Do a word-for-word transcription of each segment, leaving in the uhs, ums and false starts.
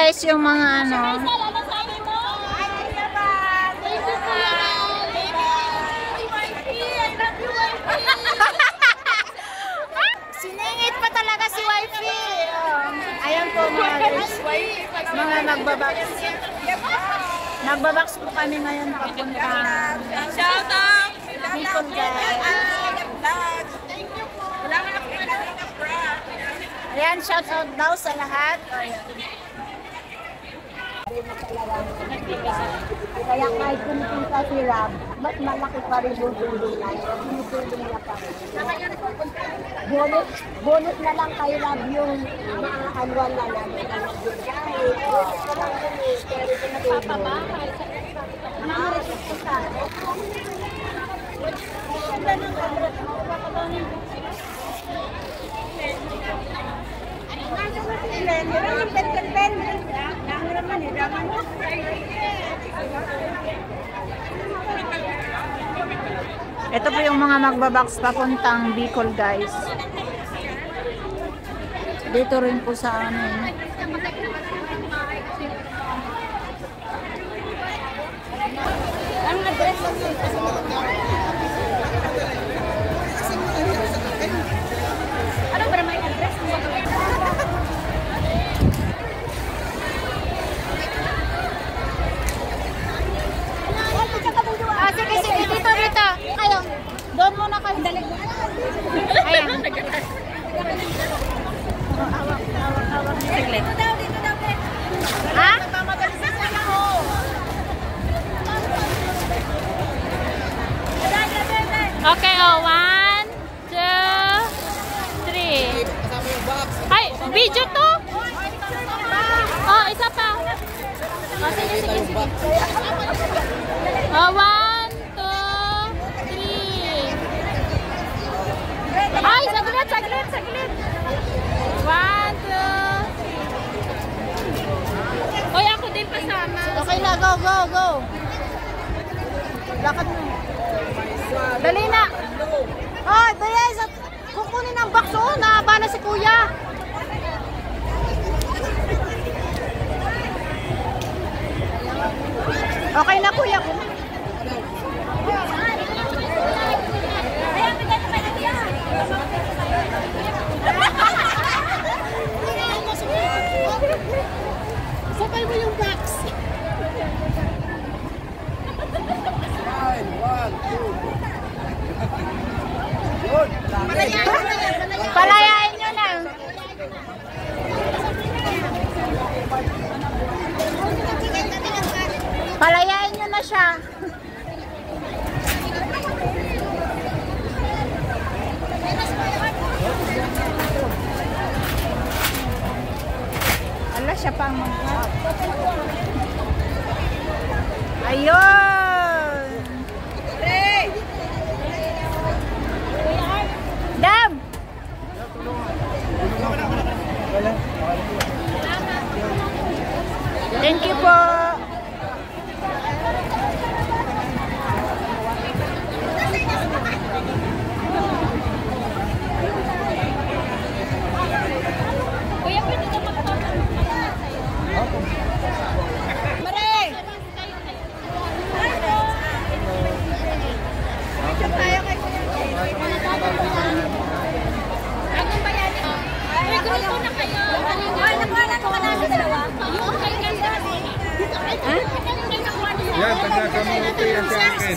guys yung mga ano. Siningit pa talaga si wifey. Ayan po mga guys. Mga nagbabaks. Nagbabaks po kami ngayon papunta. Shout out! Bicol guys. Ayan, shout out daw sa lahat. Kaya kahit pumunta si Rob, mas malaki pa rin yung tulong na yun. Tinutulong niya pa rin. Bonus, bonus na lang kay Rob yung mga annual na namin. Kahit bonus na lang yun eh. Pero ito nagpapabahay. Mga resulta sa akin. Ito po yung mga magbabaks papuntang Bicol guys. Dito rin po sa amin. Ang address ano ba may address? Ah, sige, sige. Dito, dito. Ayo. Doon muna kayo. Dalig. Ayan. Awak, awak, awak. Saglit. Dito daw, dito daw. Ha? Mamagalisan na ako. Okay, oh, one, two, three. Ay, video to? Oh, isa pa. Oh, sige, sige, sige. Oh, one, two, three. Ay, saglit, saglit, saglit. One, two, three. Oy, ako din pasama. Okay na, go, go, go. Lakad mo. Dali na. Ay, dali. Kukunin ang box. Oh, nahaba na si kuya. Okay na kuya. Sabay mo yung box. Palayain nyo na. Palayain nyo na siya. Ala, siya pa ang mga. Ayun. Dam! Thank you po. Kuya, pwede ka magpapalala sa'yo. Mare! Tayo kay Anong bayani? May grupo na kayo. Ay, nakuha ko na sa dalawa. Yung kay Ganda. Ha? Yan, pagkakamuti yan sa akin.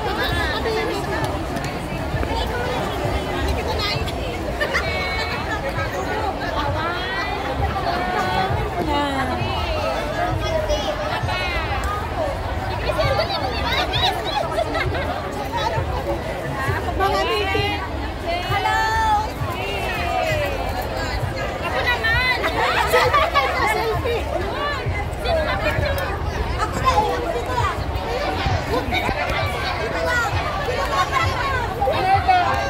Mga titi. Hello! Ako naman. Selfie! Sino na picture mo? Ako na eh! Ako dito lang! Dito lang! Dito lang!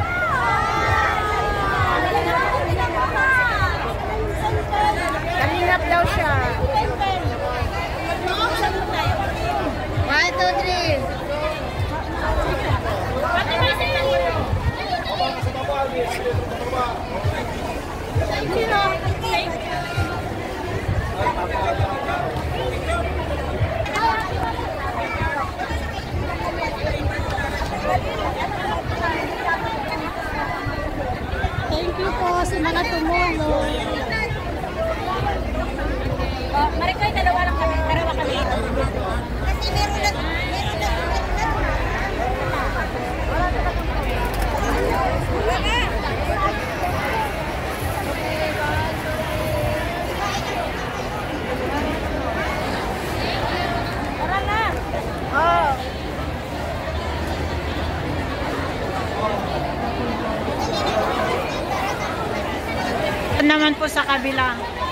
Kalinap daw siya. One, two, three. Pati ba sila? Thank you. naman po sa kabila.